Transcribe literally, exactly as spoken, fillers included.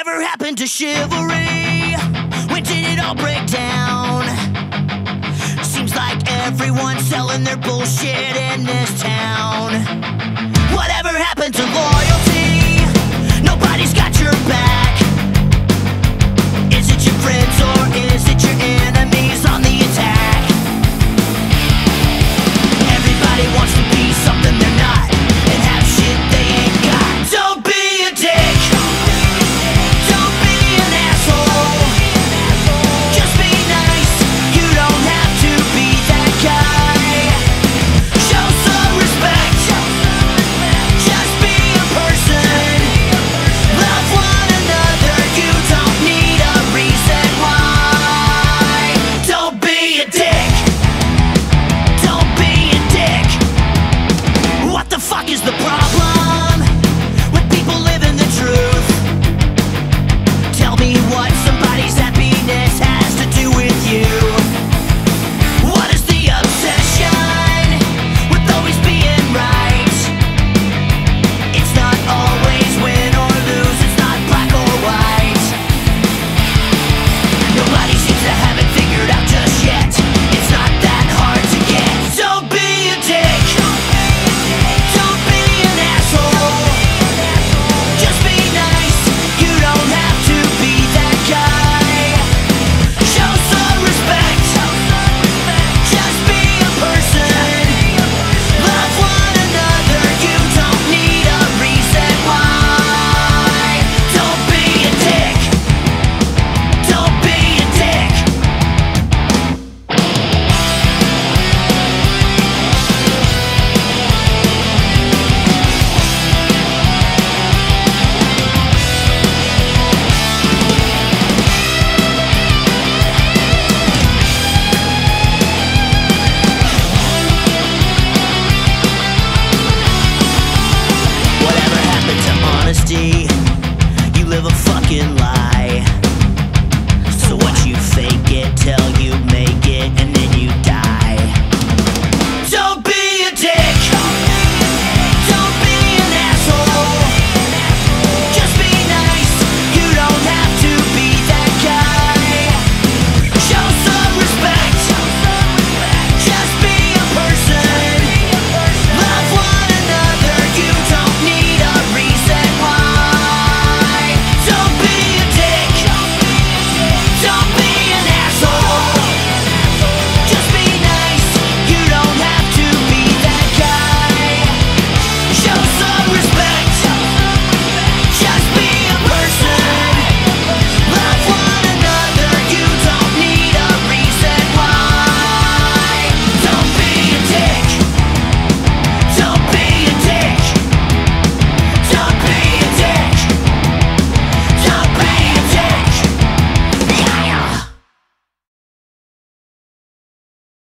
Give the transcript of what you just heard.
Whatever happened to chivalry? When did it all break down? Seems like everyone's selling their bullshit in this town. Whatever happened to loyalty? Nobody's got your back. Is it your friends or is it your enemies on the attack? Everybody wants to be something they're not and have shit they ain't got. Don't be a dick. Don't be an asshole. Just be nice. You don't have to be that guy. Show some respect. Just be a person. Love one another. You don't need a reason why. Don't be a dick. Don't be a dick. What the fuck is the problem with people living the truth? Tell me what somebody's happiness has to do with you. What is the obsession with always being right? It's not always win or lose, it's not black or white. Nobody seems to have it figured out just yet. It's not that hard to get. Don't be a dick. Don't be an asshole. Just be nice. You don't have to be that guy. Show some respect. Just be a person. Love one another. You don't need a reason why. Don't be a dick. Don't be a dick. Whatever happened to honesty? You live a fucking lie. So what you fake it till you make